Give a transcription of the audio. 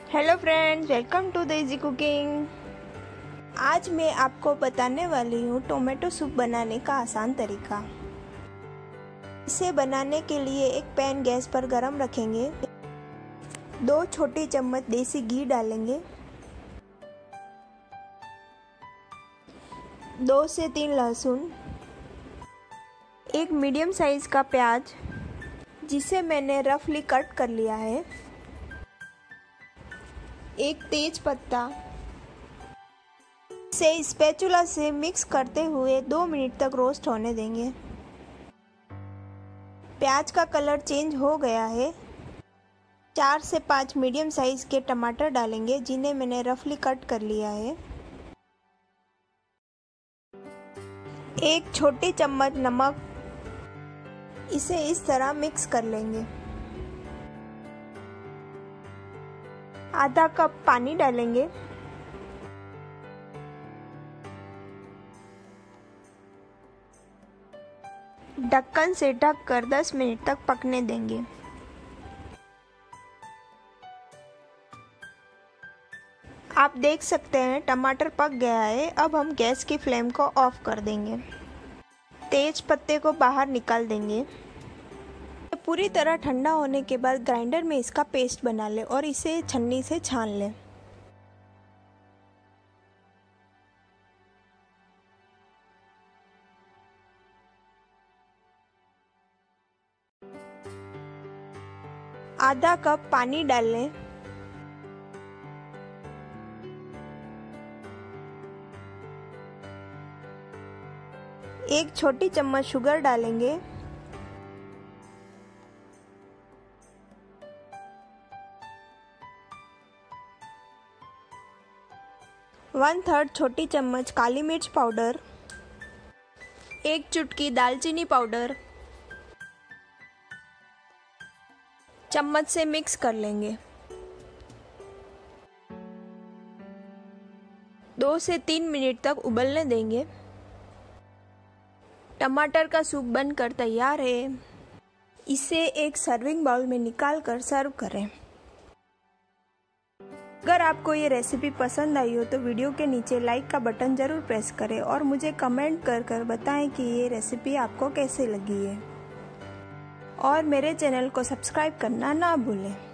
Hello friends, welcome to the easy cooking. आज मैं आपको बताने वाली हूँ टोमेटो सूप बनाने का आसान तरीका। इसे बनाने के लिए एक पैन गैस पर गरम रखेंगे। 2 छोटी चम्मच देसी घी डालेंगे। 2 से 3 लहसुन, एक मीडियम साइज का प्याज जिसे मैंने रफली कट कर लिया है, एक तेज पत्ता। इसे स्पैचुला से मिक्स करते हुए 2 मिनट तक रोस्ट होने देंगे। प्याज का कलर चेंज हो गया है। 4 से 5 मीडियम साइज के टमाटर डालेंगे जिन्हें मैंने रफली कट कर लिया है। 1 छोटी चम्मच नमक। इसे इस तरह मिक्स कर लेंगे। आधा कप पानी डालेंगे। ढक्कन से ढककर 10 मिनट तक पकने देंगे। आप देख सकते हैं टमाटर पक गया है। अब हम गैस की फ्लेम को ऑफ कर देंगे। तेज पत्ते को बाहर निकाल देंगे। पूरी तरह ठंडा होने के बाद ग्राइंडर में इसका पेस्ट बना लें और इसे छन्नी से छान लें। आधा कप पानी डाल लें। एक छोटी चम्मच शुगर डालेंगे। वन थर्ड छोटी चम्मच काली मिर्च पाउडर, 1 चुटकी दालचीनी पाउडर। चम्मच से मिक्स कर लेंगे। 2 से 3 मिनट तक उबलने देंगे। टमाटर का सूप बनकर तैयार है। इसे एक सर्विंग बाउल में निकाल कर सर्व करें। अगर आपको ये रेसिपी पसंद आई हो तो वीडियो के नीचे लाइक का बटन ज़रूर प्रेस करें और मुझे कमेंट कर बताएं कि ये रेसिपी आपको कैसे लगी है। और मेरे चैनल को सब्सक्राइब करना ना भूलें।